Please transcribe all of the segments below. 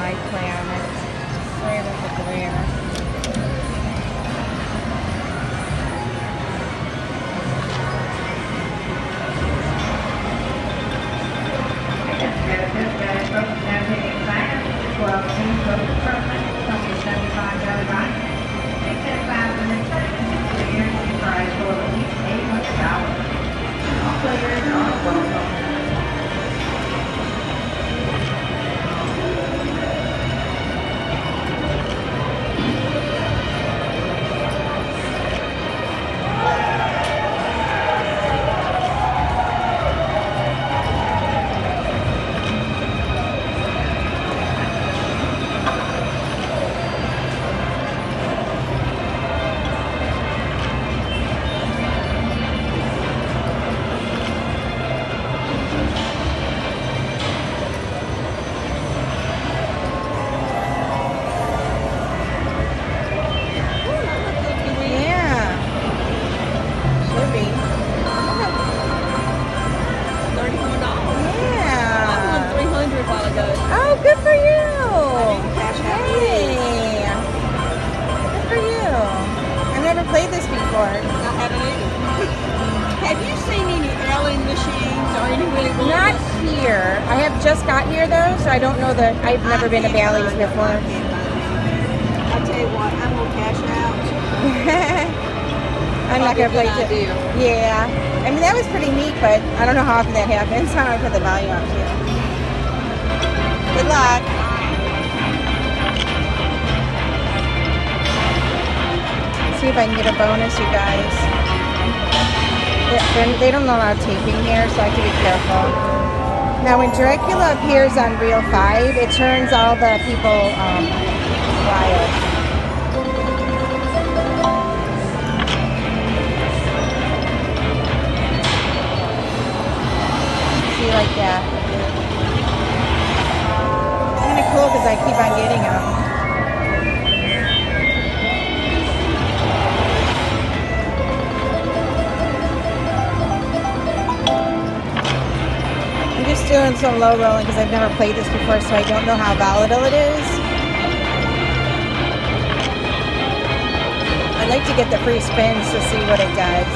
my planet. Sorry about the glare. I don't know that. I've never been to Bally's before. I'll tell you what, I'm gonna cash out. I'm not gonna play it. Yeah, I mean that was pretty neat, but I don't know how often that happens. I'm gonna put the volume up too. Good luck. See if I can get a bonus, you guys. They don't allow taping here, so I have to be careful. Now, when Dracula appears on Reel 5, it turns all the people wild. See, like that. Kind of cool because I keep on getting them. Just doing some low rolling because I've never played this before, so I don't know how volatile it is. I'd like to get the free spins to see what it does.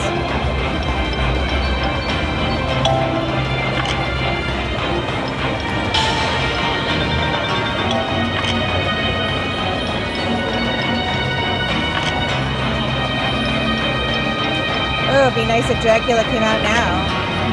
Oh, it'd be nice if Dracula came out now.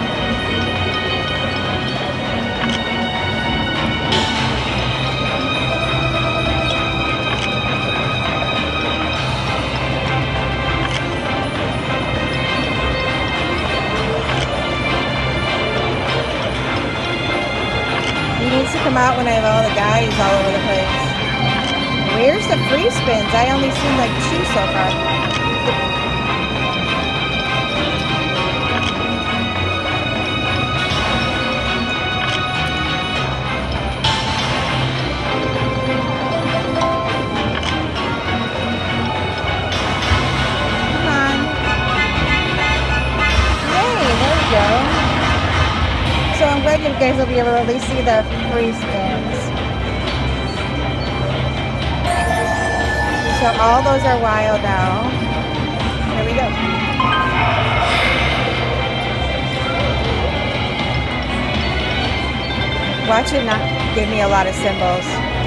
To come out when I have all the guys all over the place. Where's the free spins? I only seen like 2 so far. Come on. Yay, there we go. So I'm glad you guys will be able to at least see the free spins. So all those are wild now. Here we go. Watch it not give me a lot of symbols.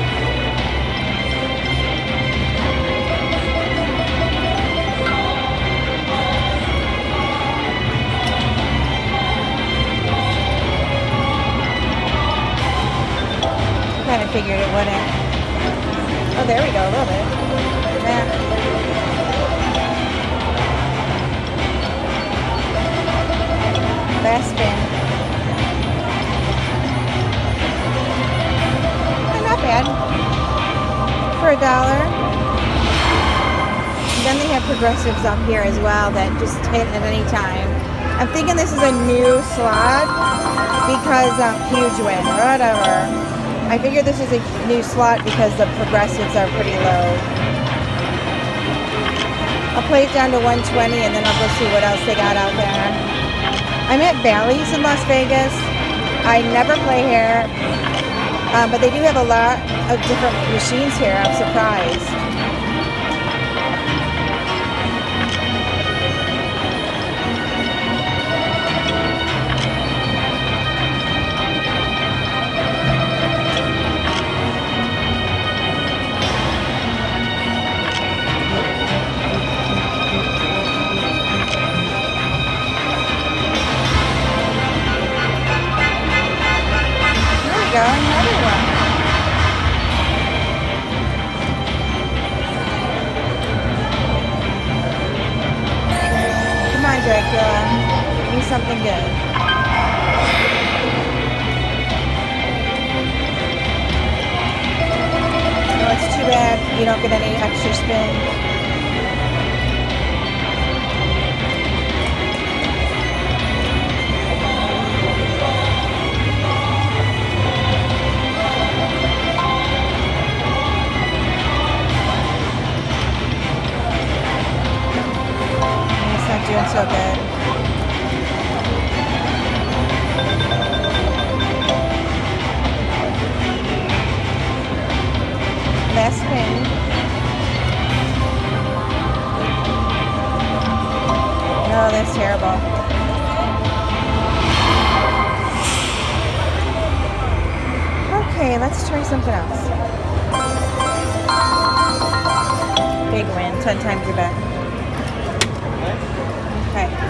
Kind of figured it wouldn't. Oh, there we go, a little bit. Yeah. Last spin. Not bad. For $1. And then they have progressives up here as well that just hit at any time. I'm thinking this is a new slot because huge win or whatever. I figure this is a new slot because the progressives are pretty low. I'll play it down to 120 and then I'll go see what else they got out there. I'm at Bally's in Las Vegas. I never play here. But they do have a lot of different machines here. I'm surprised. Another one. Come on, Dracula. Give me something good. Oh, it's too bad you don't get any extra spin. Doing so good. Last spin. Oh, that's terrible. Okay, let's try something else. Big win, 10 times your bet. Okay.